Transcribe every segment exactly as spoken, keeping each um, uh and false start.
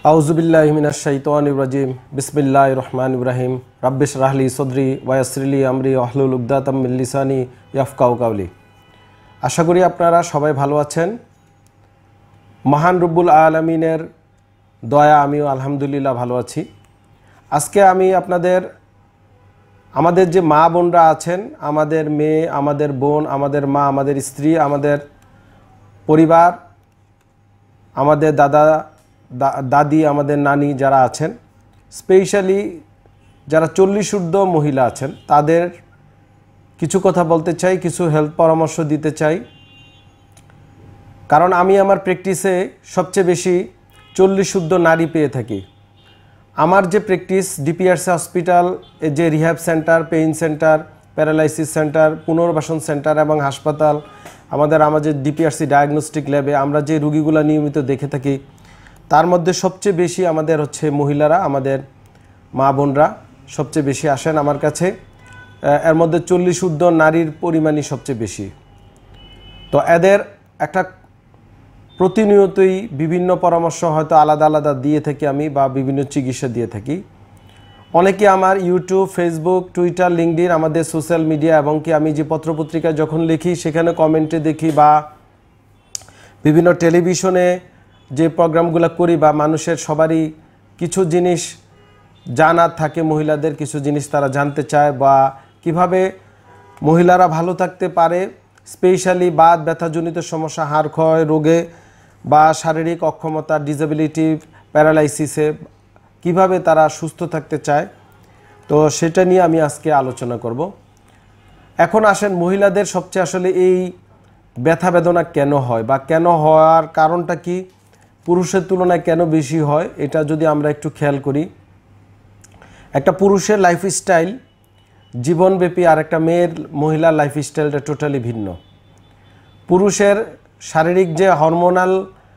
আউযুবিল্লাহি মিনাশ শাইতানির রাজিম বিসমিল্লাহির রহমানির রহিম রাব্বিশ রাহলি সদরি ওয়া ইয়াসসিরলি আমরি ওয়াহলুল উকদাতাম মিন লিসানি ইয়াফকাহু কাওলি। আশা করি আপনারা সবাই ভালো আছেন। মহান রব্বুল আলামিনের দয়া আমিও আলহামদুলিল্লাহ ভালো আছি। আজকে আমি আপনাদের আমাদের যে মা বোনরা আছেন, আমাদের মেয়ে, আমাদের বোন, আমাদের মা, আমাদের স্ত্রী, আমাদের পরিবার, আমাদের দাদা দাদি, আমাদের নানি যারা আছেন, স্পেশালি যারা চল্লিশ ঊর্ধ্ব মহিলা আছেন, তাদের কিছু কথা বলতে চাই, কিছু হেলথ পরামর্শ দিতে চাই। কারণ আমি আমার প্র্যাকটিসে সবচেয়ে বেশি চল্লিশ ঊর্ধ্ব নারী পেয়ে থাকি। আমার যে প্র্যাকটিস ডিপিআরসি হসপিটাল, যে rehab centre, pain centre, paralysis centre, পুনর্বাসন সেন্টার এবং হাসপাতাল, আমাদের আমাদের ডিপিআরসি ডায়াগনস্টিক ল্যাবে আমরা যে রুগীগুলো নিয়মিত দেখে থাকি, তার মধ্যে সবচেয়ে বেশি আমাদের হচ্ছে মহিলারা, আমাদের মা বোনরা সবচেয়ে বেশি আসেন আমার কাছে। এর মধ্যে চল্লিশ ঊর্ধ্ব নারীর পরিমাণই সবচেয়ে বেশি। তো এদের একটা প্রতিনিয়তই বিভিন্ন পরামর্শ হয়তো আলাদা আলাদা দিয়ে থাকি আমি, বা বিভিন্ন চিকিৎসা দিয়ে থাকি। অনেকে আমার ইউটিউব, ফেসবুক, টুইটার, লিঙ্কডইন, আমাদের সোশ্যাল মিডিয়া এবং কি আমি যে পত্রপত্রিকায় যখন লিখি সেখানে কমেন্টে দেখি, বা বিভিন্ন টেলিভিশনে যে প্রোগ্রামগুলো করি, বা মানুষের সবারই কিছু জিনিস জানার থাকে, মহিলাদের কিছু জিনিস তারা জানতে চায়, বা কিভাবে মহিলারা ভালো থাকতে পারে, স্পেশালি বাত ব্যথাজনিত সমস্যা, হাড় ক্ষয় রোগে বা শারীরিক অক্ষমতা, ডিসেবিলিটি, প্যারালাইসিসে কিভাবে তারা সুস্থ থাকতে চায়। তো সেটা নিয়ে আমি আজকে আলোচনা করব। এখন আসেন, মহিলাদের সবচেয়ে আসলে এই ব্যথা বেদনা কেন হয়, বা কেন হওয়ার কারণটা কি, পুরুষের তুলনায় কেন বেশি হয়, এটা যদি আমরা একটু খেয়াল করি। একটা পুরুষের লাইফস্টাইল জীবনব্যাপী, আর একটা মেয়ের মহিলার লাইফস্টাইলটা টোটালি ভিন্ন। পুরুষের শারীরিক যে হরমোনাল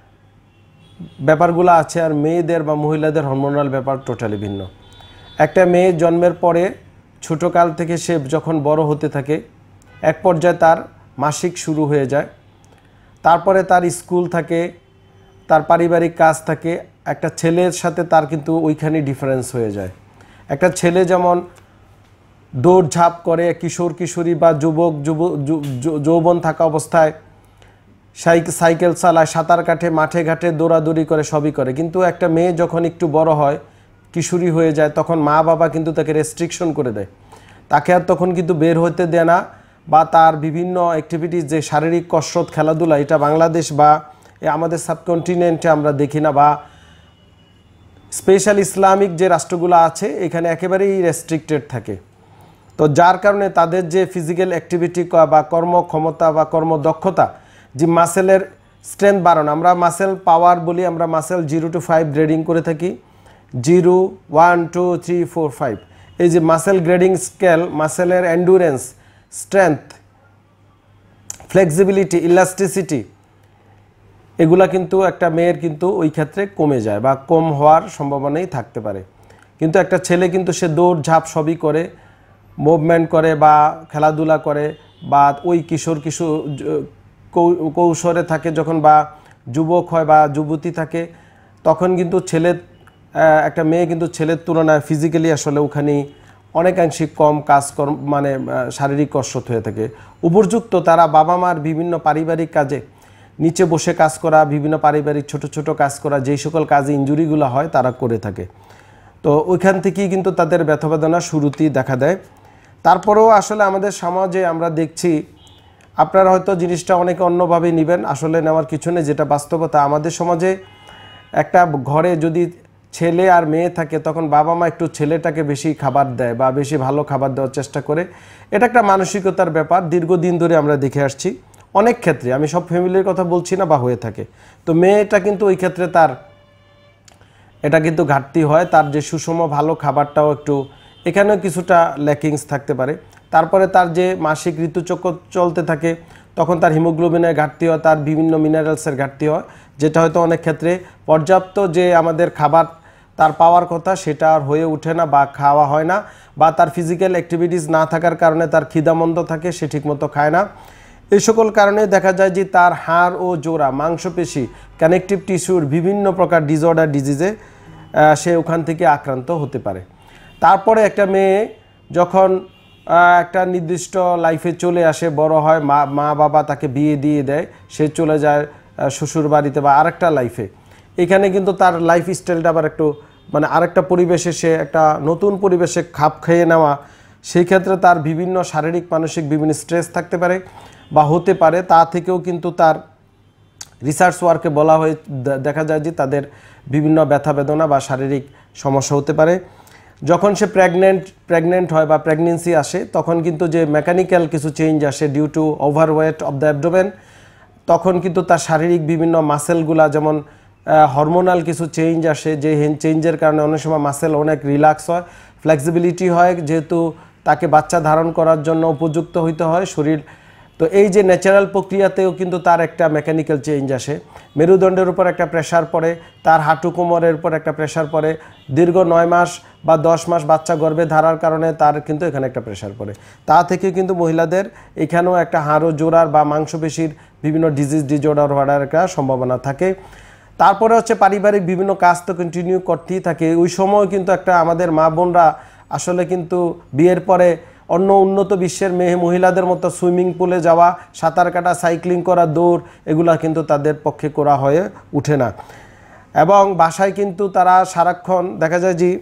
ব্যাপারগুলো আছে, আর মেয়েদের বা মহিলাদের হরমোনাল ব্যাপার টোটালি ভিন্ন। একটা মেয়ে জন্মের পরে ছোটোকাল থেকে সে যখন বড় হতে থাকে, এক পর্যায়ে তার মাসিক শুরু হয়ে যায়, তারপরে তার স্কুল থাকে, তার পারিবারিক কাজ থাকে। একটা ছেলের সাথে তার কিন্তু ওইখানে ডিফারেন্স হয়ে যায়। একটা ছেলে যেমন দৌড়ঝাঁপ করে, কিশোর কিশোরী বা যুবক যুব যৌবন থাকা অবস্থায় সাইকেল চালায়, সাঁতার কাটে, মাঠে ঘাটে দৌড়াদৌড়ি করে, সবই করে। কিন্তু একটা মেয়ে যখন একটু বড় হয়, কিশোরী হয়ে যায়, তখন মা বাবা কিন্তু তাকে রেস্ট্রিকশন করে দেয়, তাকে আর তখন কিন্তু বের হতে দেয় না, বা তার বিভিন্ন অ্যাক্টিভিটিস, যে শারীরিক কসরত, খেলাধুলা, এটা বাংলাদেশ বা আমাদের সাবকন্টিনেন্টে আমরা দেখি না, বা স্পেশাল ইসলামিক যে রাষ্ট্রগুলো আছে এখানে একেবারেই রেস্ট্রিক্টেড থাকে। তো যার কারণে তাদের যে ফিজিক্যাল অ্যাক্টিভিটি বা কর্মক্ষমতা বা কর্মদক্ষতা, যে মাসেলের স্ট্রেংথ বাড়ানো, আমরা মাসেল পাওয়ার বলি, আমরা muscle zero to five grading করে থাকি, zero, one, two, three, four, five. এই যে মাসেল গ্রেডিং স্কেল, মাসেলের এন্ডুরেন্স, স্ট্রেংথ, ফ্লেক্সিবিলিটি, ইলাস্টিসিটি, এগুলা কিন্তু একটা মেয়ের কিন্তু ওই ক্ষেত্রে কমে যায়, বা কম হওয়ার সম্ভাবনাই থাকতে পারে। কিন্তু একটা ছেলে কিন্তু সে দৌড় ঝাঁপ সবই করে, মুভমেন্ট করে বা খেলাধুলা করে, বা ওই কিশোর কিশোর কৌশলে থাকে যখন, বা যুবক হয় বা যুবতী থাকে, তখন কিন্তু ছেলে একটা মেয়ে কিন্তু ছেলের তুলনায় ফিজিক্যালি আসলে ওখানে অনেকাংশে কম কাজকর্ম, মানে শারীরিক কসরত হয়ে থাকে। উপযুক্ত তারা বাবা মার বিভিন্ন পারিবারিক কাজে নিচে বসে কাজ করা, বিভিন্ন পারিবারিক ছোট ছোট কাজ করা, যেই সকল কাজে ইনজুরিগুলো হয় তারা করে থাকে। তো ওইখান থেকেই কিন্তু তাদের ব্যথা বেদনা শুরুতেই দেখা দেয়। তারপরেও আসলে আমাদের সমাজে আমরা দেখছি, আপনারা হয়তো জিনিসটা অনেকে অন্যভাবে নেবেন, আসলে নেওয়ার কিছু নেই, যেটা বাস্তবতা। আমাদের সমাজে একটা ঘরে যদি ছেলে আর মেয়ে থাকে, তখন বাবা মা একটু ছেলেটাকে বেশি খাবার দেয়, বা বেশি ভালো খাবার দেওয়ার চেষ্টা করে। এটা একটা মানসিকতার ব্যাপার, দীর্ঘদিন ধরে আমরা দেখে আসছি অনেক ক্ষেত্রে, আমি সব ফ্যামিলির কথা বলছি না, বা হয়ে থাকে। তো মেয়েটা কিন্তু ওই ক্ষেত্রে তার এটা কিন্তু ঘাটতি হয়, তার যে সুষম ভালো খাবারটাও একটু এখানেও কিছুটা ল্যাকিংস থাকতে পারে। তারপরে তার যে মাসিক ঋতুচক্র চলতে থাকে, তখন তার হিমোগ্লোবিনের ঘাটতি হয়, তার বিভিন্ন মিনারেলসের ঘাটতি হয়, যেটা হয়তো অনেক ক্ষেত্রে পর্যাপ্ত যে আমাদের খাবার তার পাওয়ার কথা সেটা আর হয়ে ওঠে না, বা খাওয়া হয় না, বা তার ফিজিক্যাল অ্যাক্টিভিটিস না থাকার কারণে তার খিদামন্দ থাকে, সে ঠিকমতো খায় না। এই সকল কারণে দেখা যায় যে তার হাড় ও জোড়া, মাংসপেশি, কানেকটিভ টিস্যুর বিভিন্ন প্রকার ডিসঅর্ডার, ডিজিজে সে ওখান থেকে আক্রান্ত হতে পারে। তারপরে একটা মেয়ে যখন একটা নির্দিষ্ট লাইফে চলে আসে, বড় হয়, মা মা বাবা তাকে বিয়ে দিয়ে দেয়, সে চলে যায় শ্বশুর বাড়িতে বা আরেকটা লাইফে, এখানে কিন্তু তার লাইফ স্টাইলটা আবার একটু মানে আরেকটা পরিবেশে, সে একটা নতুন পরিবেশে খাপ খেয়ে নেওয়া, সেই ক্ষেত্রে তার বিভিন্ন শারীরিক মানসিক বিভিন্ন স্ট্রেস থাকতে পারে বা হতে পারে। তা থেকেও কিন্তু তার রিসার্চ ওয়ার্কে বলা হয়ে দেখা যায় যে তাদের বিভিন্ন ব্যথা বেদনা বা শারীরিক সমস্যা হতে পারে। যখন সে প্রেগনেন্ট প্রেগনেন্ট হয় বা প্রেগনেন্সি আসে, তখন কিন্তু যে মেকানিক্যাল কিছু চেঞ্জ আসে due to overweight of the abdomen, তখন কিন্তু তার শারীরিক বিভিন্ন মাসেলগুলা, যেমন হরমোনাল কিছু চেঞ্জ আসে, যে চেঞ্জের কারণে অনেক সময় মাসেল অনেক রিল্যাক্স হয়, ফ্লেক্সিবিলিটি হয়, যেহেতু তাকে বাচ্চা ধারণ করার জন্য উপযুক্ত হইতে হয় শরীর। তো এই যে ন্যাচারাল প্রক্রিয়াতেও কিন্তু তার একটা মেকানিক্যাল চেঞ্জ আসে। মেরুদণ্ডের উপর একটা প্রেশার পড়ে, তার হাঁটু কোমরের উপর একটা প্রেশার পড়ে, দীর্ঘ নয় মাস বা দশ মাস বাচ্চা গর্ভে ধারার কারণে তার কিন্তু এখানে একটা প্রেশার পড়ে। তা থেকে কিন্তু মহিলাদের এখানেও একটা হাড় জোড়ার বা মাংসপেশির বিভিন্ন ডিজিজ ডিজঅর্ডার হওয়ার একটা সম্ভাবনা থাকে। তারপরে হচ্ছে পারিবারিক বিভিন্ন কাজ তো কন্টিনিউ করতেই থাকে। ওই সময় কিন্তু একটা আমাদের মা বোনরা আসলে কিন্তু বিয়ের পরে অন্য উন্নত বিশ্বের মেয়ে মহিলাদের মতো সুইমিং পুলে যাওয়া, সাঁতার কাটা, সাইক্লিং করা, দৌড়, এগুলা কিন্তু তাদের পক্ষে করা হয়ে ওঠে না। এবং বাসায় কিন্তু তারা সারাক্ষণ দেখা যায় যে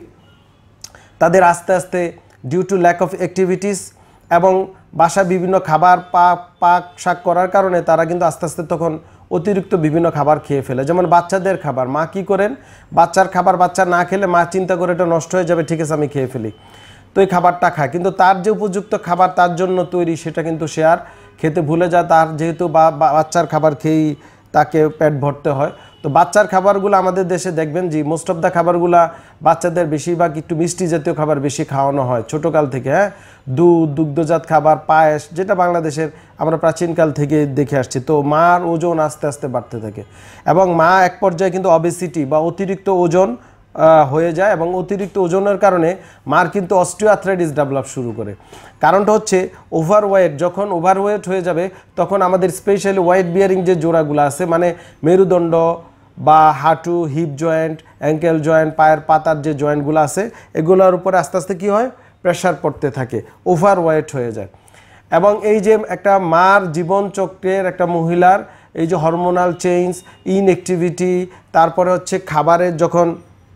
তাদের আস্তে আস্তে due to lack of activities এবং বাসায় বিভিন্ন খাবার পাক পাক শাক করার কারণে তারা কিন্তু আস্তে আস্তে তখন অতিরিক্ত বিভিন্ন খাবার খেয়ে ফেলে। যেমন বাচ্চাদের খাবার, মা কী করেন, বাচ্চার খাবার বাচ্চা না খেলে মা চিন্তা করে এটা নষ্ট হয়ে যাবে, ঠিক আছে আমি খেয়ে ফেলি, তো এই খাবারটা খায়, কিন্তু তার যে উপযুক্ত খাবার তার জন্য তৈরি সেটা কিন্তু সে আর খেতে ভুলে যায়। তার যেহেতু বাচ্চার খাবার খেয়েই তাকে পেট ভরতে হয়। তো বাচ্চার খাবারগুলো আমাদের দেশে দেখবেন যে মোস্ট অফ দ্য খাবারগুলো বাচ্চাদের বেশিরভাগ একটু মিষ্টি জাতীয় খাবার বেশি খাওয়ানো হয় ছোটোকাল থেকে। হ্যাঁ, দুধ, দুগ্ধজাত খাবার, পায়েস, যেটা বাংলাদেশের আমরা প্রাচীনকাল থেকে দেখে আসছি। তো মার ওজন আস্তে আস্তে বাড়তে থাকে এবং মা এক পর্যায়ে কিন্তু অবেসিটি বা অতিরিক্ত ওজন হয়ে যায় এবং অতিরিক্ত ওজনের কারণে মার কিন্তু অস্টিওআর্থ্রাইটিস ডেভেলপ শুরু করে। কারণটা হচ্ছে ওভারওয়েট, যখন ওভারওয়েট হয়ে যাবে তখন আমাদের স্পেশালি ওয়েট বিয়ারিং যে জোড়াগুলো আছে, মানে মেরুদণ্ড বা হাঁটু, হিপ জয়েন্ট, অ্যাঙ্কেল জয়েন্ট, পায়ের পাতার যে জয়েন্টগুলো আছে, এগুলোর উপরে আস্তে আস্তে কী হয়, প্রেশার পড়তে থাকে, ওভারওয়েট হয়ে যায়। এবং এই যে একটা মার জীবনচক্রের একটা মহিলার এই যে হরমোনাল চেঞ্জ, ইনঅ্যাক্টিভিটি, তারপরে হচ্ছে খাবারের যখন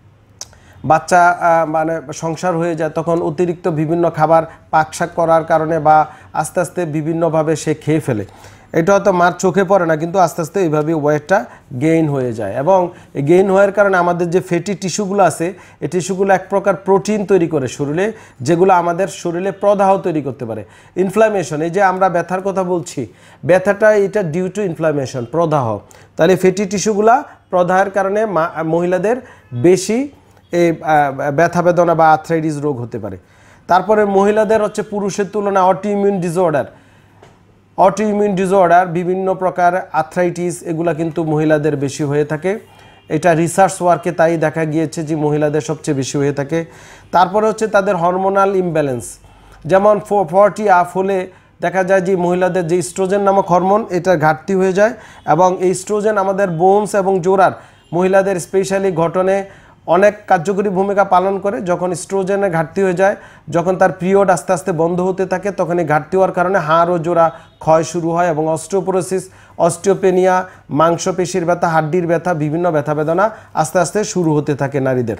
বাচ্চা মানে সংসার হয়ে যায় তখন অতিরিক্ত বিভিন্ন খাবার পাকশাক করার কারণে বা আস্তে আস্তে বিভিন্নভাবে সে খেয়ে ফেলে। এটা হয়তো মার চোখে পড়ে না, কিন্তু আস্তে আস্তে এইভাবে ওয়েটটা গেইন হয়ে যায়। এবং এই গেইন হওয়ার কারণে আমাদের যে ফ্যাটি টিস্যুগুলো আছে, এই টিস্যুগুলো এক প্রকার প্রোটিন তৈরি করে শরীরে, যেগুলো আমাদের শরীরে প্রদাহ তৈরি করতে পারে, ইনফ্লামেশন। এই যে আমরা ব্যথার কথা বলছি, ব্যথাটা এটা ডিউ টু ইনফ্লামেশন, প্রদাহ। তাহলে ফ্যাটি টিস্যুগুলা প্রদাহের কারণে মহিলাদের বেশি এই ব্যথা বেদনা বা আর্থ্রাইটিস রোগ হতে পারে। তারপরে মহিলাদের হচ্ছে পুরুষের তুলনায় অটোইমিউন ডিসঅর্ডার, অটোইমিউন ডিসঅর্ডার বিভিন্ন প্রকার আর্থ্রাইটিস, এগুলা কিন্তু মহিলাদের বেশি হয়ে থাকে। এটা রিসার্চ ওয়ার্কে তাই দেখা গিয়েছে যে মহিলাদের সবচেয়ে বেশি হয়ে থাকে। তারপরে হচ্ছে তাদের হরমোনাল ইমব্যালেন্স, যেমন ফর্টি আপ হলে দেখা যায় যে মহিলাদের যে ইস্ট্রোজেন নামক হরমোন, এটার ঘাটতি হয়ে যায় এবং এই ইস্ট্রোজেন আমাদের বোনস এবং জোড়ার মহিলাদের স্পেশালি গঠনে অনেক কার্যকরী ভূমিকা পালন করে। যখন ইস্ট্রোজেনের ঘাটতি হয়ে যায়, যখন তার পিরিয়ড আস্তে আস্তে বন্ধ হতে থাকে, তখন এই ঘাটতি হওয়ার কারণে হাড় ও জোড়া ক্ষয় শুরু হয় এবং অস্টিওপোরোসিস, অস্টিওপেনিয়া, মাংসপেশির ব্যথা, হাড্ডির ব্যথা, বিভিন্ন ব্যথা বেদনা আস্তে আস্তে শুরু হতে থাকে নারীদের।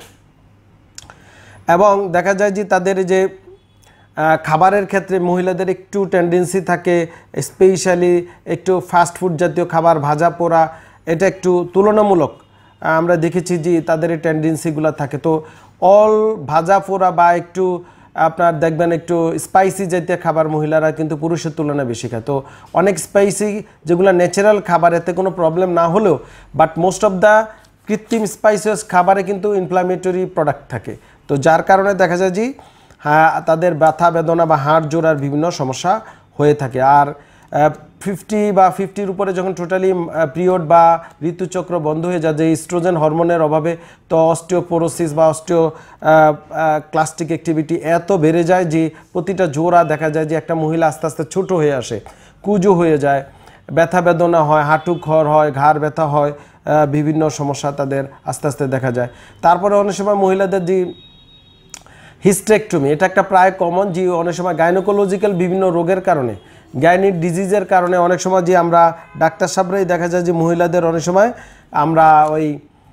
এবং দেখা যায় যে তাদের যে খাবারের ক্ষেত্রে মহিলাদের একটু টেন্ডেন্সি থাকে, স্পেশালি একটু ফাস্টফুড জাতীয় খাবার, ভাজা পোড়া, এটা একটু তুলনামূলক আমরা দেখেছি যে তাদের এই টেন্ডেন্সিগুলো থাকে। তো অল ভাজা পোড়া বা একটু আপনার দেখবেন একটু স্পাইসি জাতীয় খাবার মহিলারা কিন্তু পুরুষের তুলনায় বেশি খায়। তো অনেক স্পাইসি যেগুলো ন্যাচারাল খাবার, এতে কোনো প্রবলেম না হলেও, বাট মোস্ট অফ দ্য কৃত্রিম স্পাইসেস খাবারে কিন্তু ইনফ্লামেটরি প্রোডাক্ট থাকে। তো যার কারণে দেখা যায় যে হ্যাঁ তাদের ব্যথা বেদনা বা হাড় জোড়ার বিভিন্ন সমস্যা হয়ে থাকে। আর ফিফটি বা ফিফটির উপরে যখন টোটালি পিরিয়ড বা ঋতুচক্র বন্ধ হয়ে যায়, যে ইস্ট্রোজেন হরমোনের অভাবে, তো অস্টিওপোরোসিস বা অস্টিও ক্লাস্টিক অ্যাক্টিভিটি এত বেড়ে যায় যে প্রতিটা জোড়া দেখা যায় যে একটা মহিলা আস্তে আস্তে ছোটো হয়ে আসে, কুজো হয়ে যায়, ব্যথা বেদনা হয়, হাঁটু খর হয়, ঘাড় ব্যথা হয়, বিভিন্ন সমস্যা তাদের আস্তে আস্তে দেখা যায়। তারপরে অনেক সময় মহিলাদের যে হিস্টেক্টমি, এটা একটা প্রায় কমন, যে অনেক সময় গাইনোকোলজিক্যাল বিভিন্ন রোগের কারণে, গাইনিক ডিজিজের কারণে অনেক সময় যে আমরা ডাক্তার সাহেবরাই দেখা যায় যে মহিলাদের অনেক সময় আমরা ওই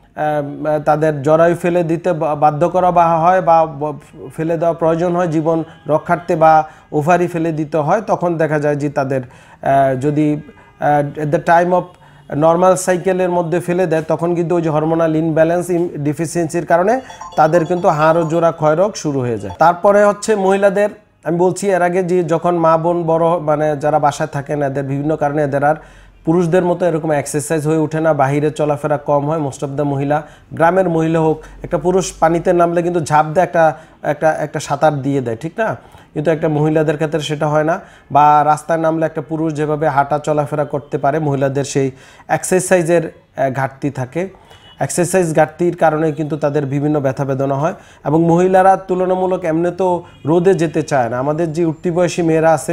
তাদের জরায়ু ফেলে দিতে বাধ্য করা বা হয় বা ফেলে দেওয়া প্রয়োজন হয় জীবন রক্ষার্থে, বা ওভারি ফেলে দিতে হয়। তখন দেখা যায় যে তাদের যদি at the time of normal সাইকেলের মধ্যে ফেলে দেয়, তখন কিন্তু ওই যে হরমোনাল ইনব্যালেন্স ডিফিসিয়েন্সির কারণে তাদের কিন্তু হাড় ও জোড়া ক্ষয়রোগ শুরু হয়ে যায়। তারপরে হচ্ছে মহিলাদের, আমি বলছি এর আগে যে যখন মা বোন বড় মানে যারা বাসায় থাকেন, এদের বিভিন্ন কারণে এদের আর পুরুষদের মতো এরকম এক্সারসাইজ হয়ে ওঠে না, বাহিরে চলাফেরা কম হয়। মোস্ট অফ দ্য মহিলা, গ্রামের মহিলা হোক, একটা পুরুষ পানিতে নামলে কিন্তু ঝাঁপ দেয়, একটা একটা একটা সাঁতার দিয়ে দেয়, ঠিক না? কিন্তু একটা মহিলাদের ক্ষেত্রে সেটা হয় না। বা রাস্তায় নামলে একটা পুরুষ যেভাবে হাঁটা চলাফেরা করতে পারে, মহিলাদের সেই এক্সারসাইজের ঘাটতি থাকে। এক্সারসাইজ ঘাটতির কারণে কিন্তু তাদের বিভিন্ন ব্যথা বেদনা হয়। এবং মহিলারা তুলনামূলক এমনি তো রোদে যেতে চায় না। আমাদের যে উঠতি বয়সী মেয়েরা আছে,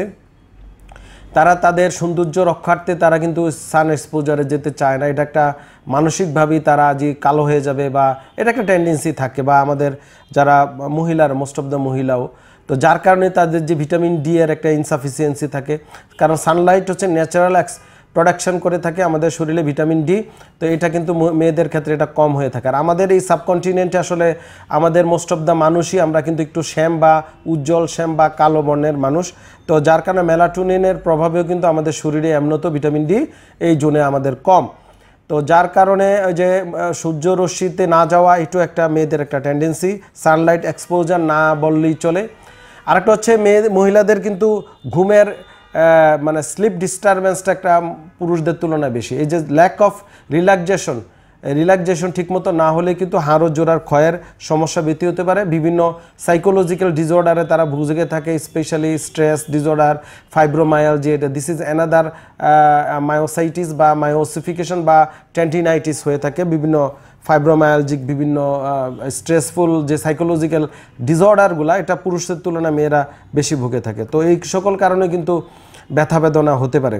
তারা তাদের সৌন্দর্য রক্ষার্থে তারা কিন্তু সান এক্সপোজারে যেতে চায় না। এটা একটা মানসিকভাবেই তারা যে কালো হয়ে যাবে, বা এটা একটা টেন্ডেন্সি থাকে। বা আমাদের যারা মহিলার, মোস্ট অফ দ্য মহিলাও, তো যার কারণে তাদের যে ভিটামিন ডি এর একটা ইনসাফিসিয়েন্সি থাকে, কারণ সানলাইট হচ্ছে ন্যাচারাল এক্স প্রোডাকশন করে থাকে আমাদের শরীরে ভিটামিন ডি। তো এটা কিন্তু মেয়েদের ক্ষেত্রে এটা কম হয়ে থাকে। আর আমাদের এই সাবকন্টিনেন্টে আসলে আমাদের মোস্ট অফ দ্য মানুষই আমরা কিন্তু একটু শ্যাম বা উজ্জ্বল শ্যাম বা কালো বর্ণের মানুষ। তো যার কারণে মেলাটোনিনের প্রভাবেও কিন্তু আমাদের শরীরে এমনত ভিটামিন ডি এই জোনে আমাদের কম। তো যার কারণে ওই যে সূর্য রশ্মিতে না যাওয়া, একটু একটা মেয়েদের একটা টেন্ডেন্সি, সানলাইট এক্সপোজার না বললেই চলে। আরেকটা হচ্ছে মেয়ে মহিলাদের কিন্তু ঘুমের মানে স্লিপ ডিস্টারবেন্সটা একটা পুরুষদের তুলনায় বেশি। এই যে ল্যাক অফ রিল্যাক্সেশন, রিল্যাক্সেশন ঠিকমতো না হলে কিন্তু হাড় ও জোড়ার ক্ষয়ের সমস্যা বৃদ্ধি হতে পারে। বিভিন্ন সাইকোলজিক্যাল ডিসঅর্ডারে তারা ভুগে থাকে, স্পেশালি স্ট্রেস ডিসঅর্ডার, ফাইব্রোমায়ালজি, এটা দিস ইজ অ্যানাদার মায়োসাইটিস বা মায়োসিফিকেশন বা টেন্টিনাইটিস হয়ে থাকে। বিভিন্ন ফাইব্রোমায়ালজিক বিভিন্ন স্ট্রেসফুল যে সাইকোলজিক্যাল ডিসঅর্ডারগুলো, এটা পুরুষদের তুলনায় মেয়েরা বেশি ভুগে থাকে। তো এই সকল কারণে কিন্তু ব্যথা বেদনা হতে পারে।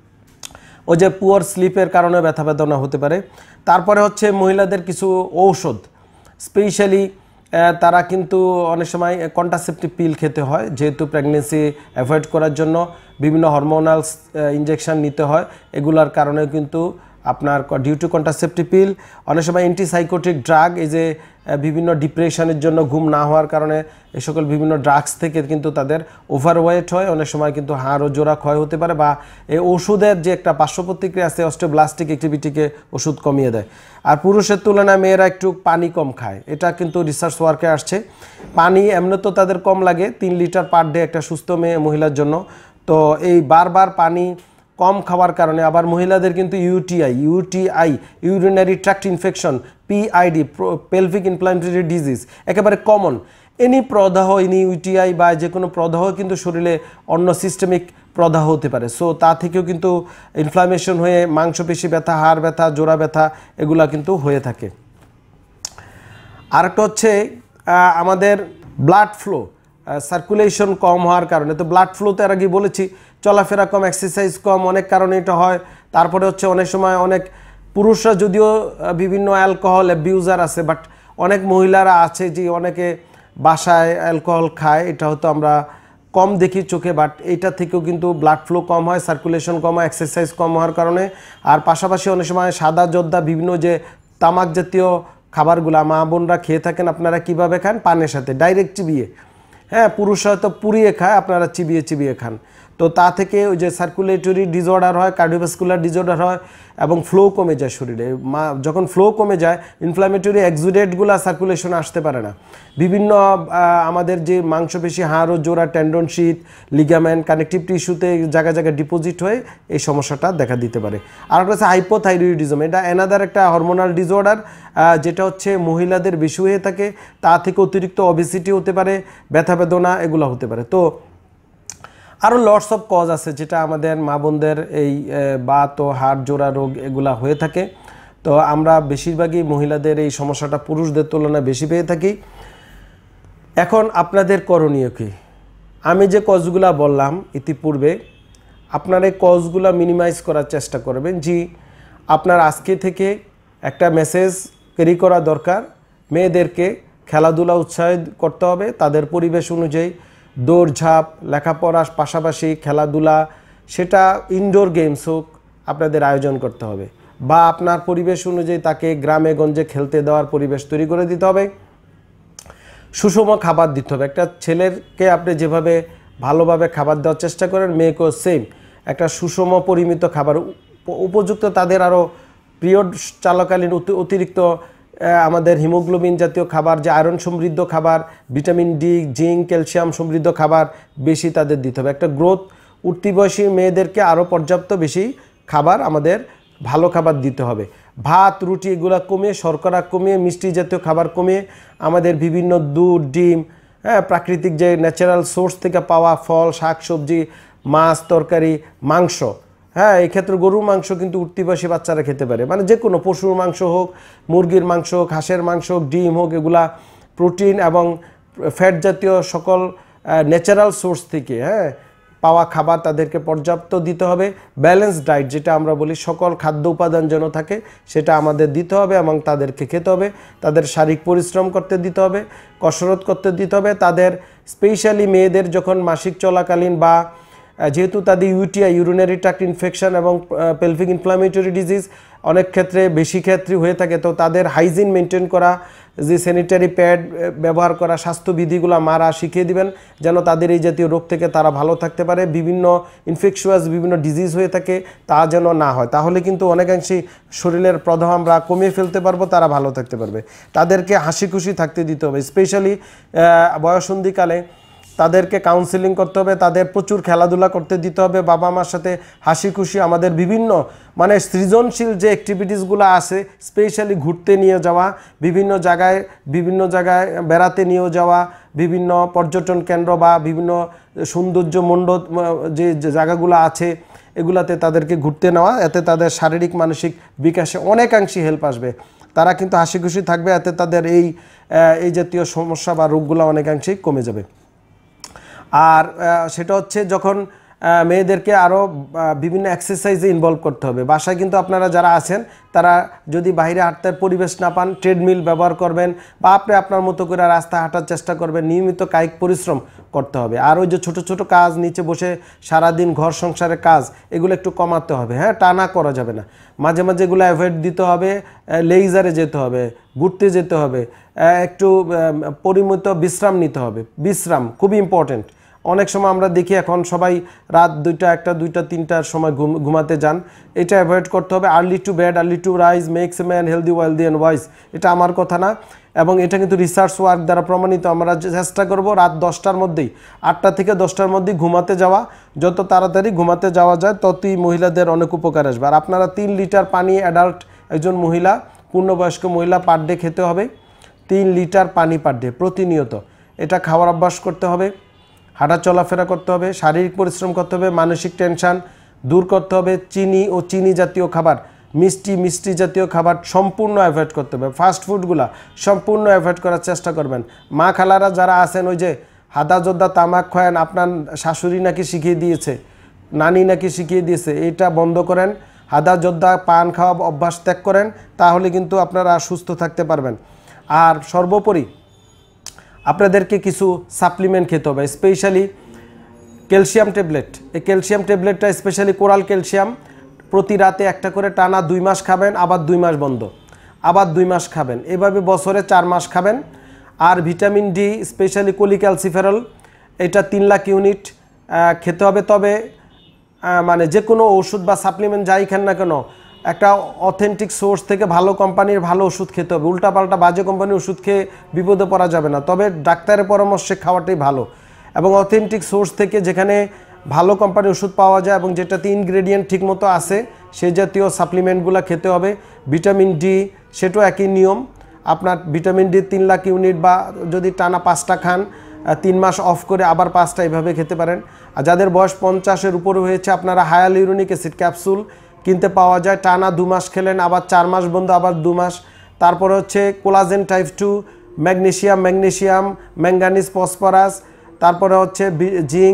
ওই যে পুয়ার স্লিপের কারণে ব্যথা বেদনা হতে পারে। তারপরে হচ্ছে মহিলাদের কিছু ঔষধ, স্পেশালি তারা কিন্তু অনেক সময় কন্ট্রাসেপটিভ পিল খেতে হয়, যেহেতু প্রেগনেন্সি অ্যাভয়েড করার জন্য বিভিন্ন হরমোনাল ইনজেকশন নিতে হয়। এগুলার কারণে কিন্তু আপনার ডিউ টু কন্ট্রাসেপটিভ পিল, অনেক সময় অ্যান্টিসাইকোটিক ড্রাগ, এই যে বিভিন্ন ডিপ্রেশনের জন্য ঘুম না হওয়ার কারণে এই সকল বিভিন্ন ড্রাগস থেকে কিন্তু তাদের ওভারওয়েট হয়। অনেক সময় কিন্তু হাড় ও জোড়া ক্ষয় হতে পারে, বা এই ওষুধের যে একটা পার্শ্ব প্রতিক্রিয়া আছে, অস্টিওব্লাস্টিক অ্যাক্টিভিটিকে ওষুধ কমিয়ে দেয়। আর পুরুষের তুলনায় মেয়েরা একটু পানি কম খায়, এটা কিন্তু রিসার্চ ওয়ার্কে আসছে। পানি এমনি তো তাদের কম লাগে, তিন লিটার পার ডে একটা সুস্থ মেয়ে মহিলার জন্য। তো এই বারবার পানি কম খাওয়ার কারণে আবার মহিলাদের কিন্তু UTI UTI urinary tract infection, PID, pelvic inflammatory disease, একেবারে কমন। এনি প্রদাহ, এনি ইউটিআই বা যে কোনো প্রদাহ কিন্তু শরীরে অন্য সিস্টেমিক প্রদাহ হতে পারে। সো তা থেকেও কিন্তু ইনফ্লামেশন হয়ে মাংসপেশি ব্যথা, হাড় ব্যথা, জোড়া ব্যথা এগুলা কিন্তু হয়ে থাকে। আরেকটা হচ্ছে আমাদের ব্লাড ফ্লো, সার্কুলেশন কম হওয়ার কারণে। তো ব্লাড ফ্লোতে আর আগে বলেছি, চলাফেরা কম, এক্সারসাইজ কম, অনেক কারণে এটা হয়। তারপরে হচ্ছে অনেক সময় অনেক পুরুষরা যদিও বিভিন্ন অ্যালকোহল অ্যাবিউজার আছে, বাট অনেক মহিলারা আছে যে অনেকে বাসায় অ্যালকোহল খায়, এটা হয়তো আমরা কম দেখি চোখে, বাট এইটা থেকেও কিন্তু ব্লাড ফ্লো কম হয়, সার্কুলেশন কম হয়, এক্সারসাইজ কম হওয়ার কারণে। আর পাশাপাশি অনেক সময় সাদা জর্দা বিভিন্ন যে তামাক জাতীয় খাবারগুলো মা বোনরা খেয়ে থাকেন, আপনারা কিভাবে খান? পানের সাথে ডাইরেক্ট চিবিয়ে। হ্যাঁ, পুরুষরা হয়তো পুড়িয়ে খায়, আপনারা চিবিয়ে চিবিয়ে খান। তো তা থেকে ওই যে সার্কুলেটরি ডিসঅর্ডার হয়, কার্ডিওভাস্কুলার ডিসঅর্ডার হয়, এবং ফ্লো কমে যায় শরীরে। মা যখন ফ্লো কমে যায়, ইনফ্ল্যামেটরি এক্সুডেটগুলো সার্কুলেশনে আসতে পারে না। বিভিন্ন আমাদের যে মাংসপেশি, হাড় ও জোড়া, টেন্ডন, শীত, লিগামেন্ট, কানেকটিভ টিস্যুতে জায়গায় জায়গায় ডিপোজিট হয়ে এই সমস্যাটা দেখা দিতে পারে। আর একটা হচ্ছে হাইপোথাইরয়েডিজম, এটা অ্যানাদার একটা হরমোনাল ডিসঅর্ডার, যেটা হচ্ছে মহিলাদের বেশি হয়ে থাকে। তা থেকে অতিরিক্ত অবেসিটি হতে পারে, ব্যথা বেদনা এগুলো হতে পারে। তো আরও লটস অফ কজ আছে যেটা আমাদের মা বোনদের এই বাত ও হাড় জোড়া রোগ এগুলা হয়ে থাকে। তো আমরা বেশিরভাগই মহিলাদের এই সমস্যাটা পুরুষদের তুলনায় বেশি পেয়ে থাকি। এখন আপনাদের করণীয় কি? আমি যে কজগুলা বললাম ইতিপূর্বে, আপনার এই কজগুলা মিনিমাইজ করার চেষ্টা করবেন। জি, আপনার আজকে থেকে একটা মেসেজ ক্যারি করা দরকার, মেয়েদেরকে খেলাধুলা উৎসাহিত করতে হবে, তাদের পরিবেশ অনুযায়ী দৌড়ঝাঁপ, লেখাপড়ার পাশাপাশি খেলাধুলা, সেটা ইনডোর গেমস হোক, আপনাদের আয়োজন করতে হবে, বা আপনার পরিবেশ অনুযায়ী তাকে গ্রামে গঞ্জে খেলতে দেওয়ার পরিবেশ তৈরি করে দিতে হবে। সুষম খাবার দিতে হবে। একটা ছেলেকে আপনি যেভাবে ভালোভাবে খাবার দেওয়ার চেষ্টা করেন, মেয়েকেও সেম একটা সুষম পরিমিত খাবার, উপযুক্ত তাদের আরও পিরিয়ড চলাকালীন অতিরিক্ত আমাদের হিমোগ্লোবিন জাতীয় খাবার, যে আয়রন সমৃদ্ধ খাবার, ভিটামিন ডি, জিঙ্ক, ক্যালসিয়াম সমৃদ্ধ খাবার বেশি তাদের দিতে হবে। একটা গ্রোথ উঠতি বয়সী মেয়েদেরকে আরও পর্যাপ্ত বেশি খাবার, আমাদের ভালো খাবার দিতে হবে। ভাত, রুটি এগুলো কমিয়ে, শর্করা কমিয়ে, মিষ্টি জাতীয় খাবার কমিয়ে আমাদের বিভিন্ন দুধ, ডিম, হ্যাঁ, প্রাকৃতিক যে ন্যাচারাল সোর্স থেকে পাওয়া ফল, শাক সবজি, মাছ, তরকারি, মাংস, হ্যাঁ, এই ক্ষেত্রে গরুর মাংস কিন্তু উঠতি বয়সী বাচ্চারা খেতে পারে, মানে যে কোনো পশুর মাংস হোক, মুরগির মাংস হোক, হাঁসের মাংস হোক, ডিম হোক, এগুলা প্রোটিন এবং ফ্যাট জাতীয় সকল ন্যাচারাল সোর্স থেকে হ্যাঁ পাওয়া খাবার তাদেরকে পর্যাপ্ত দিতে হবে। ব্যালেন্স ডায়েট যেটা আমরা বলি, সকল খাদ্য উপাদান যেন থাকে সেটা আমাদের দিতে হবে এবং তাদেরকে খেতে হবে। তাদের শারীরিক পরিশ্রম করতে দিতে হবে, কসরত করতে দিতে হবে। তাদের স্পেশালি মেয়েদের যখন মাসিক চলাকালীন বা যেহেতু তাদের ইউটিআই, ইউরিনারি ট্র্যাক্ট ইনফেকশন এবং পেলভিক ইনফ্লামেটরি ডিজিজ অনেক ক্ষেত্রে বেশি ক্ষেত্রে হয়ে থাকে, তো তাদের হাইজিন মেনটেন করা, যে স্যানিটারি প্যাড ব্যবহার করা, স্বাস্থ্যবিধিগুলো মারা শিখিয়ে দিবেন যেন তাদের এই জাতীয় রোগ থেকে তারা ভালো থাকতে পারে। বিভিন্ন ইনফেকশাস বিভিন্ন ডিজিজ হয়ে থাকে তা যেন না হয়, তাহলে কিন্তু অনেকাংশেই শরীরের প্রদাহ আমরা কমিয়ে ফেলতে পারবো, তারা ভালো থাকতে পারবে। তাদেরকে হাসি খুশি থাকতে দিতে হবে, স্পেশালি বয়সন্ধিকালে তাদেরকে কাউন্সেলিং করতে হবে, তাদের প্রচুর খেলাধুলা করতে দিতে হবে, বাবা মার সাথে হাসি খুশি আমাদের বিভিন্ন মানে সৃজনশীল যে অ্যাক্টিভিটিসগুলো আছে, স্পেশালি ঘুরতে নিয়ে যাওয়া, বিভিন্ন জায়গায় বিভিন্ন জায়গায় বেড়াতে নিয়ে যাওয়া, বিভিন্ন পর্যটন কেন্দ্র বা বিভিন্ন সৌন্দর্য মণ্ডপ যে জায়গাগুলো আছে এগুলাতে তাদেরকে ঘুরতে নেওয়া, এতে তাদের শারীরিক মানসিক বিকাশে অনেকাংশে হেল্প আসবে। তারা কিন্তু হাসি খুশি থাকবে, এতে তাদের এই এই জাতীয় সমস্যা বা রোগগুলো অনেকাংশেই কমে যাবে। আর সেটা হচ্ছে যখন মেয়েদেরকে আরও বিভিন্ন এক্সারসাইজে ইনভলভ করতে হবে। বাসায় কিন্তু আপনারা যারা আছেন তারা যদি বাইরে হাঁটতে পরিবেশ না পান, ট্রেডমিল ব্যবহার করবেন বা আপনি আপনার মতো করে রাস্তা হাঁটার চেষ্টা করবেন, নিয়মিত কায়িক পরিশ্রম করতে হবে। আর ওই যে ছোটো ছোটো কাজ, নিচে বসে সারাদিন ঘর সংসারের কাজ, এগুলো একটু কমাতে হবে, হ্যাঁ, টানা করা যাবে না, মাঝে মাঝে এগুলো অ্যাভয়েড দিতে হবে। লেজারে যেতে হবে, ঘুরতে যেতে হবে, একটু পরিমিত বিশ্রাম নিতে হবে। বিশ্রাম খুবই ইম্পর্টেন্ট। অনেক সময় আমরা দেখি এখন সবাই রাত দুইটা, একটা, দুইটা, তিনটার সময় ঘুমাতে যান, এটা অ্যাভয়েড করতে হবে। Early to bed, early to rise makes a man healthy, wealthy and wise, এটা আমার কথা না, এবং এটা কিন্তু রিসার্চ ওয়ার্ক দ্বারা প্রমাণিত। আমরা চেষ্টা করব রাত দশটার মধ্যেই, আটটা থেকে দশটার মধ্যেই ঘুমাতে যাওয়া। যত তাড়াতাড়ি ঘুমাতে যাওয়া যায় ততই মহিলাদের অনেক উপকার আসবে। আর আপনারা তিন লিটার পানি অ্যাডাল্ট একজন মহিলা, পূর্ণবয়স্ক মহিলা পার ডে খেতে হবে, তিন লিটার পানি পার ডে প্রতিনিয়ত। এটা খাওয়ার অভ্যাস করতে হবে, হাঁটা চলাফেরা করতে হবে, শারীরিক পরিশ্রম করতে হবে, মানসিক টেনশন দূর করতে হবে। চিনি ও চিনি জাতীয় খাবার, মিষ্টি মিষ্টি জাতীয় খাবার সম্পূর্ণ অ্যাভয়েড করতে হবে। ফাস্ট ফুডগুলা সম্পূর্ণ অ্যাভয়েড করার চেষ্টা করবেন। মা খালারা যারা আছেন, ওই যে হাদা যোদ্ধা তামাক খায়েন, আপনার শাশুড়ি নাকি শিখিয়ে দিয়েছে, নানি নাকি শিখিয়ে দিয়েছে, এটা বন্ধ করেন। হাদা যোদ্ধা পান খাওয়া অভ্যাস ত্যাগ করেন, তাহলে কিন্তু আপনারা সুস্থ থাকতে পারবেন। আর সর্বোপরি আপনাদেরকে কিছু সাপ্লিমেন্ট খেতে হবে, স্পেশালি ক্যালসিয়াম ট্যাবলেট। এই ক্যালসিয়াম ট্যাবলেটটা স্পেশালি কোরাল ক্যালসিয়াম, প্রতি রাতে একটা করে টানা দুই মাস খাবেন, আবার দুই মাস বন্ধ, আবার দুই মাস খাবেন, এভাবে বছরে চার মাস খাবেন। আর ভিটামিন ডি স্পেশালি কোলিক্যালসিফেরল, এটা তিন লাখ ইউনিট খেতে হবে। তবে মানে যে কোনো ওষুধ বা সাপ্লিমেন্ট যাই খান না কেন, একটা অথেন্টিক সোর্স থেকে ভালো কোম্পানির ভালো ওষুধ খেতে হবে। উল্টাপাল্টা বাজে কোম্পানির ওষুধ খেয়ে বিপদে পড়া যাবে না, তবে ডাক্তারের পরামর্শে খাওয়াটাই ভালো। এবং অথেন্টিক সোর্স থেকে যেখানে ভালো কোম্পানির ওষুধ পাওয়া যায় এবং যেটাতে ইনগ্রেডিয়েন্ট ঠিকমতো আছে, সেই জাতীয় সাপ্লিমেন্টগুলো খেতে হবে। ভিটামিন ডি সেটাও একই নিয়ম, আপনার ভিটামিন ডি তিন লাখ ইউনিট বা যদি টানা পাঁচটা খান, তিন মাস অফ করে আবার পাঁচটা এভাবে খেতে পারেন। আর যাদের বয়স পঞ্চাশের উপরে হয়েছে, আপনারা হায়ালুরোনিক অ্যাসিড ক্যাপসুল কিনতে পাওয়া যায়, টানা দু মাস খেলেন, আবার চার মাস বন্ধ, আবার দু মাস। তারপরে হচ্ছে collagen type two, magnesium magnesium manganese phosphorus, তারপরে হচ্ছে জিঙ্ক,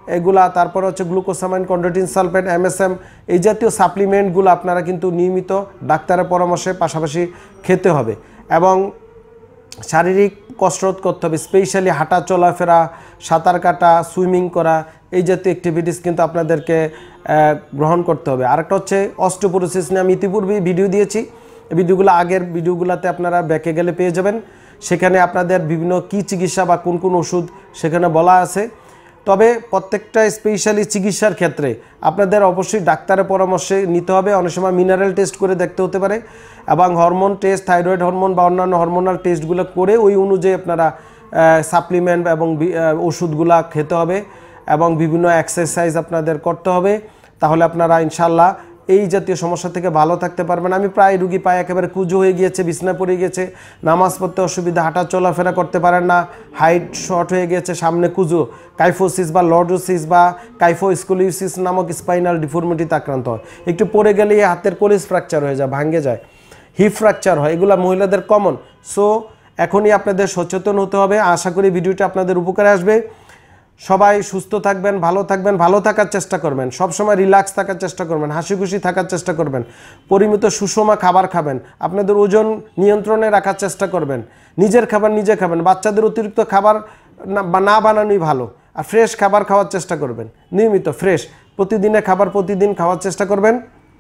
এগুলা, তারপরে হচ্ছে গ্লুকোসামাইন, কন্ড্রোটিন সালফেট, এমএসএম, এই জাতীয় সাপ্লিমেন্টগুলো আপনারা কিন্তু নিয়মিত ডাক্তারের পরামর্শে পাশাপাশি খেতে হবে। এবং শারীরিক কসরত করতে হবে, স্পেশালি হাঁটা চলাফেরা, সাঁতার কাটা, সুইমিং করা, এই জাতীয় অ্যাক্টিভিটিস কিন্তু আপনাদেরকে গ্রহণ করতে হবে। আরেকটা হচ্ছে অস্টিওপোরোসিস নিয়ে আমি ইতিপূর্বেই ভিডিও দিয়েছি, এই ভিডিওগুলো আগের ভিডিওগুলোতে আপনারা ব্যাকে গেলে পেয়ে যাবেন। সেখানে আপনাদের বিভিন্ন কী চিকিৎসা বা কোন কোন ওষুধ সেখানে বলা আছে। তবে প্রত্যেকটা স্পেশালি চিকিৎসার ক্ষেত্রে আপনাদের অবশ্যই ডাক্তারের পরামর্শে নিতে হবে। অনেক সময় মিনারেল টেস্ট করে দেখতে হতে পারে, এবং হরমোন টেস্ট, থাইরয়েড হরমোন বা অন্যান্য হরমোনাল টেস্টগুলো করে ওই অনুযায়ী আপনারা সাপ্লিমেন্ট এবং ওষুধগুলা খেতে হবে, এবং বিভিন্ন এক্সারসাইজ আপনাদের করতে হবে। তাহলে আপনারা ইনশাল্লাহ এই জাতীয় সমস্যা থেকে ভালো থাকতে পারবেন। আমি প্রায় রুগী পাই একেবারে কুজো হয়ে গিয়েছে, বিছনায় পড়ে গিয়েছে, নামাজ পড়তে অসুবিধা, হাঁটা চলাফেরা করতে পারেন না, হাইট শর্ট হয়ে গিয়েছে, সামনে কুজো, কাইফোসিস বা লর্ডোসিস বা কাইফোস্কুলিওসিস নামক স্পাইনাল ডিফর্মিটিতে আক্রান্ত হয়। একটু পড়ে গেলেই হাতের কলিজ ফ্র্যাকচার হয়ে যায়, ভাঙে যায়, হিপ ফ্র্যাকচার হয়, এগুলো মহিলাদের কমন। সো এখনই আপনাদের সচেতন হতে হবে। আশা করি ভিডিওটা আপনাদের উপকারে আসবে। সবাই সুস্থ থাকবেন, ভালো থাকবেন, ভালো থাকার চেষ্টা করবেন, সবসময় রিল্যাক্স থাকার চেষ্টা করবেন, হাসি খুশি থাকার চেষ্টা করবেন, পরিমিত সুষম খাবার খাবেন, আপনাদের ওজন নিয়ন্ত্রণে রাখার চেষ্টা করবেন, নিজের খাবার নিজে খাবেন, বাচ্চাদের অতিরিক্ত খাবার না বানানোই ভালো, আর ফ্রেশ খাবার খাওয়ার চেষ্টা করবেন, নিয়মিত ফ্রেশ প্রতিদিনে খাবার প্রতিদিন খাওয়ার চেষ্টা করবেন।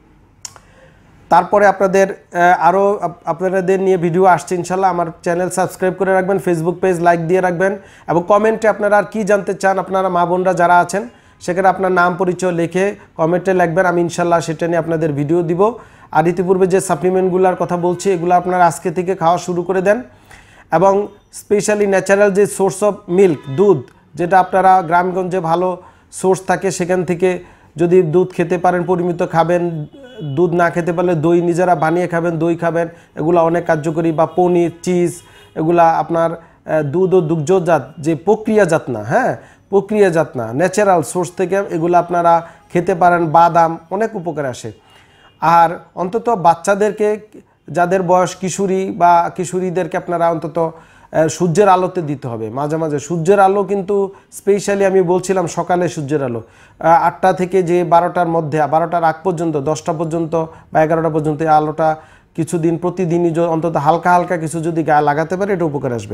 তারপরে আপনাদের আরও আপনাদের নিয়ে ভিডিও আসছে ইনশাল্লাহ। আমার চ্যানেল সাবস্ক্রাইব করে রাখবেন, ফেসবুক পেজ লাইক দিয়ে রাখবেন, এবং কমেন্টে আপনারা আর কী জানতে চান, আপনারা মা বোনরা যারা আছেন সেখানে আপনার নাম পরিচয় লিখে কমেন্টে লিখবেন, আমি ইনশাল্লাহ সেটা নিয়ে আপনাদের ভিডিও দিব। আর ইতিপূর্বে যে সাপ্লিমেন্টগুলোর কথা বলছি এগুলো আপনারা আজকে থেকে খাওয়া শুরু করে দেন। এবং স্পেশালি ন্যাচারাল যে সোর্স অফ মিল্ক, দুধ, যেটা আপনারা গ্রামগঞ্জে ভালো সোর্স থাকে সেখান থেকে যদি দুধ খেতে পারেন পরিমিত খাবেন, দুধ না খেতে পারলে দই নিজেরা বানিয়ে খাবেন, দই খাবেন, এগুলো অনেক কার্যকরী। বা পনির, চিজ, এগুলা আপনার দুধ ও দুগ্ধজাত যে প্রক্রিয়াজাত না, হ্যাঁ প্রক্রিয়াজাত না, ন্যাচারাল সোর্স থেকে এগুলো আপনারা খেতে পারেন। বাদাম অনেক উপকার আসে। আর অন্তত বাচ্চাদেরকে, যাদের বয়স কিশোরী বা কিশোরীদেরকে আপনারা অন্তত সূর্যের আলোতে দিতে হবে মাঝে মাঝে। সূর্যের আলো কিন্তু স্পেশালি আমি বলছিলাম সকালে সূর্যের আলো আটটা থেকে যে বারোটার মধ্যে, বারোটার আগ পর্যন্ত, দশটা পর্যন্ত বা এগারোটা পর্যন্ত এই আলোটা কিছুদিন প্রতিদিনই অন্তত হালকা হালকা কিছু যদি গায়ে লাগাতে পারে এটা উপকার আসবে।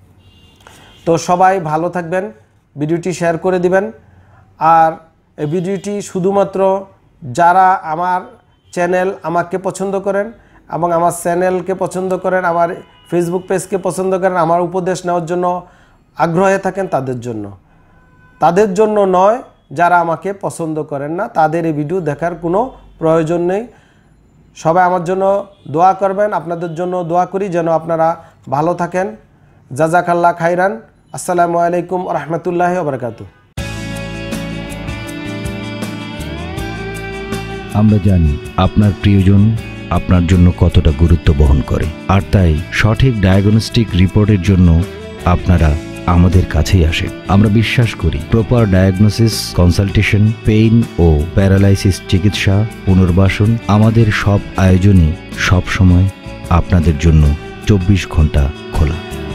তো সবাই ভালো থাকবেন, ভিডিওটি শেয়ার করে দিবেন। আর এই ভিডিওটি শুধুমাত্র যারা আমার চ্যানেল আমাকে পছন্দ করেন এবং আমার চ্যানেলকে পছন্দ করেন, আমার ফেসবুক পেজকে পছন্দ করেন, আমার উপদেশ নেওয়ার জন্য আগ্রহে থাকেন তাদের জন্য, তাদের জন্য নয় যারা আমাকে পছন্দ করেন না, তাদের এই ভিডিও দেখার কোনো প্রয়োজন নেই। সবাই আমার জন্য দোয়া করবেন, আপনাদের জন্য দোয়া করি যেন আপনারা ভালো থাকেন। জাজাকাল্লাহ খাইরান। আসসালামু আলাইকুম ওয়া রাহমাতুল্লাহি ওয়া বারাকাতুহু। আমরা জানি আপনার প্রিয়জন আপনার জন্য কতটা গুরুত্ব বহন করে, আর তাই সঠিক ডায়াগনস্টিক রিপোর্টের জন্য আপনারা আমাদের কাছেই আসেন। আমরা বিশ্বাস করি প্রপার ডায়াগনোসিস, কনসালটেশন, পেইন ও প্যারালাইসিস চিকিৎসা, পুনর্বাসন, আমাদের সব আয়োজনই সব সময় আপনাদের জন্য চব্বিশ ঘন্টা খোলা।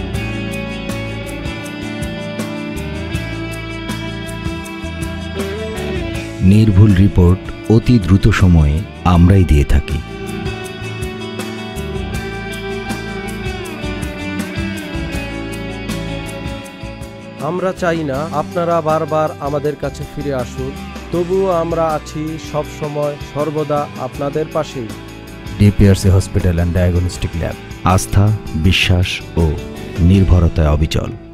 নির্ভুল রিপোর্ট অতি দ্রুত সময়ে আমরাই দিয়ে থাকি। আমরা চাই না আপনারা বারবার আমাদের কাছে ফিরে আসুন, তবুও আমরা আছি সব সময় সর্বদা আপনাদের পাশেই। DPRC hospital and diagnostic lab, আস্থা, বিশ্বাস ও নির্ভরতায় অবিচল।